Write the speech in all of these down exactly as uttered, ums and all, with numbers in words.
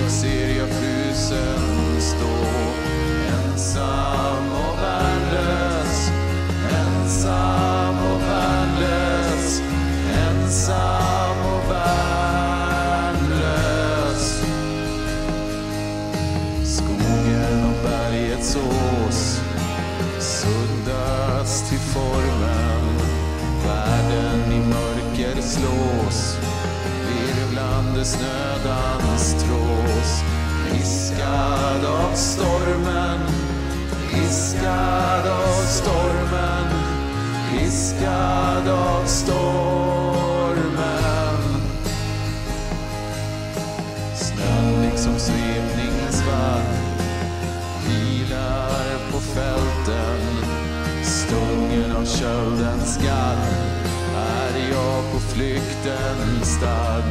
ser jag frusen stå, ensam och värnlös, ensam och värnlös, ensam och värnlös. Skogen och bergets ås suddas till formen, världen i mörker slås, virvlande snödans trås. Piskad av stormen, piskad av stormen, piskad av stormen. Snön liksom svepningsvall vilar på fälten, stungen av köldens skall är jag på flykten stad.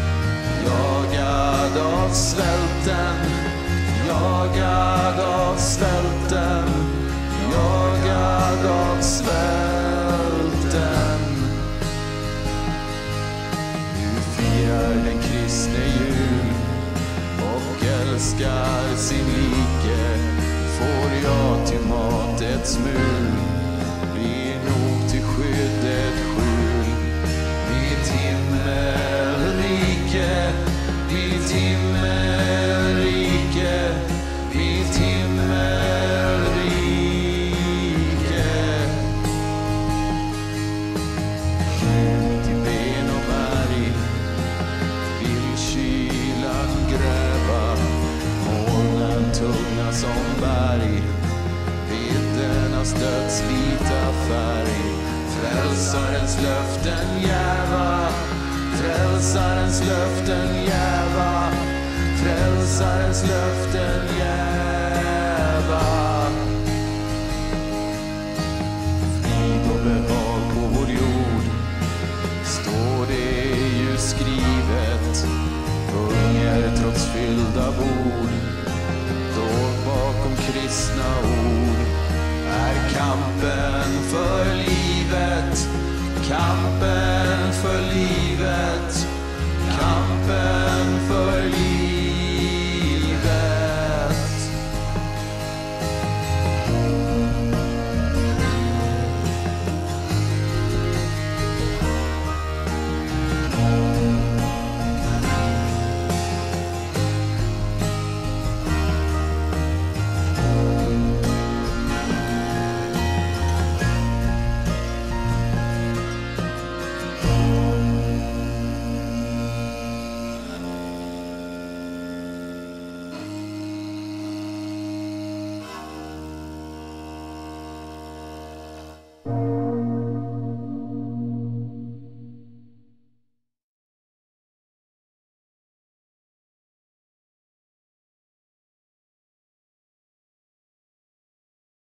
Jagad av svälten, jagad av svälten, jagad av svälten. Nu firar den kristne jul och älskar sin like. Får jag till mat ett smul, blir nog till skydd ett skjul. Mitt himmelrike, mitt himmelrike, mitt himmelrike. Till ben och märg vill kylan gräva, molnen tunga som berg, viddernas dödsvita färg. Frälsarens löften jäva, frälsarens löften jäva, frälsarens löften jäva. Frid och behag på vår jord, står det ju skrivet. Hunger trots fyllda bord, då bakom kristna ord är kampen för livet, kampen för livet, kampen för livet. you